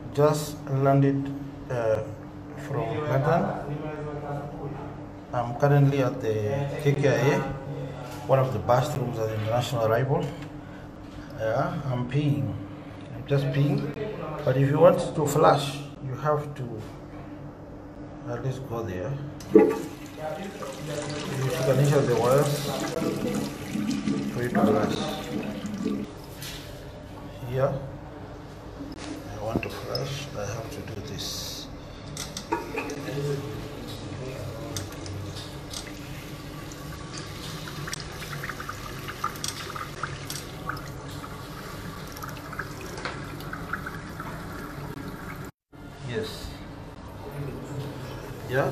Just landed from London. I'm currently at the KKIA, one of the bathrooms at the international arrival. I'm peeing. I'm just peeing. But if you want to flush, you have to at least go there. You can ensure the wires for you to flush. Here, I want to flush, I have to do this. Yes. Yeah.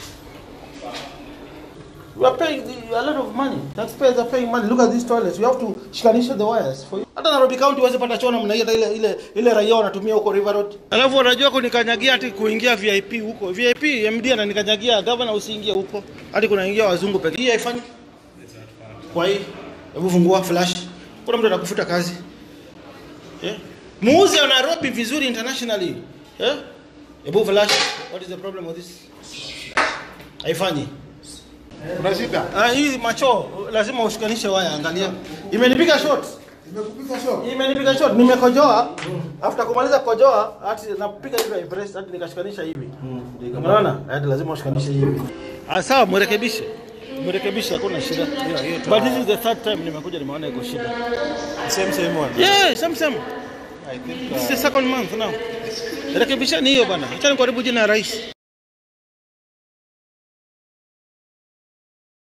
We are paying a lot of money. Taxpayers are paying money. Look at these toilets. We have to shikanisha the wires for you. Hata Nairobi County waweze pata choo namna ile raia wanatumia huko River Road. Alafu wanajua kunikanyagia ati kuingia VIP huko. VIP MD ananikanyagia, governor usiingie huko. Hadi kunaingia wazungu pekee. Hii haifanyi. Kwa hii hebu fungua flash. Kuna mtu anakufuta kazi. Muuze wa Nairobi vizuri internationally. Hebu flash. What is the problem with this? Haifanyi. Unashika? Hii macho lazima ushikanishe waya, angalia. Imenipiga shot. Imekupiga shot. Imenipiga shot. Nimekojoa. After kumaliza kukojoa, hati napiga hivi press hadi nikashikanisha hivi. Unaona? Hadi lazima ushikanishe hivi. Sawa, mrekebishe. Mrekebishe, hakuna shida. But this is the third time nimekuja nimeona iko shida. Same one. Yeah, same. I think This is the second month now. Rekebisha ni hiyo bana. Acha nikaribu jina ya rais.